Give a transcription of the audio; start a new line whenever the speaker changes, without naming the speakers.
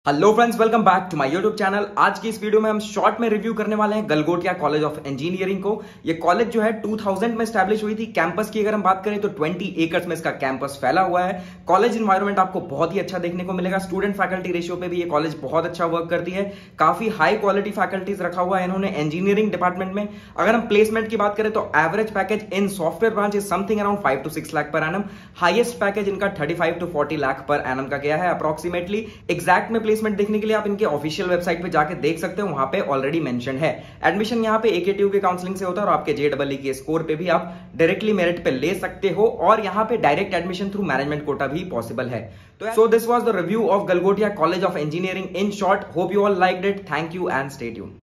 Hello friends, welcome back to my YouTube channel. आज की इस वीडियो में हम शॉर्ट में रिव्यू करने वाले हैं गलगोटिया कॉलेज ऑफ इंजीनियरिंग को। ये कॉलेज जो है 2000 में स्टैब्लिश हुई थी। कैंपस की अगर हम बात करें तो 20 एकर्स में इसका कैंपस फैला हुआ है। कॉलेज इन्वायरमेंट आपको बहुत ही अच्छा देखने को मिलेगा। स्टूडेंट फैकल्टी रेशियो पे भी ये कॉलेज बहुत अच्छा वर्क करती है। काफी हाई क्वालिटी फैकल्टीज रखा हुआ है इन्होंने इंजीनियरिंग डिपार्टमेंट में। अगर हम प्लेसमेंट की बात करें तो average package in software branch is something around 5 to 6 lakh per annum. Highest package इनका 35 to 40 लाख पर एनम का गया है अप्रोक्सीमेटली। एग्जैक्ट में प्लेसमेंट देखने के लिए आप इनके ऑफिशियल वेबसाइट पे जाके देख सकते हो, वहां पे ऑलरेडी मेंशन है। एडमिशन यहां पे एकेटीयू के काउंसलिंग से होता है और आपके जेईई के स्कोर पे भी आप डायरेक्टली मेरिट पे ले सकते हो और यहां पे direct admission through management quota भी पॉसिबल है। तो this was the review of Galgotia college of engineering in short. Hope you all liked it. Thank you and stay tuned.